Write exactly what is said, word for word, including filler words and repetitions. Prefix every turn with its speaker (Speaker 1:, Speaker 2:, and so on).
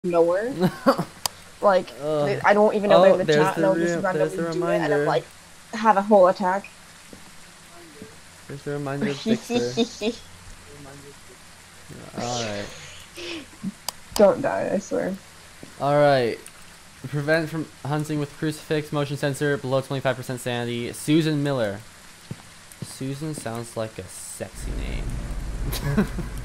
Speaker 1: nowhere. Like,
Speaker 2: Ugh.
Speaker 1: I don't even know
Speaker 2: Oh,
Speaker 1: they're in the
Speaker 2: there's
Speaker 1: chat,
Speaker 2: the
Speaker 1: and they'll
Speaker 2: re
Speaker 1: just
Speaker 2: there's
Speaker 1: randomly
Speaker 2: the
Speaker 1: do it, and I'm
Speaker 2: reminder.
Speaker 1: like, have a whole attack.
Speaker 2: There's the reminder of Dixter. Alright.
Speaker 1: Don't die, I swear.
Speaker 2: Alright. Prevent from hunting with crucifix, motion sensor, below twenty-five percent sanity. Susan Miller. Susan sounds like a sexy name.